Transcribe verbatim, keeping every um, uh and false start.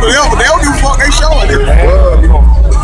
They don't, they don't give a fuck. They showing it.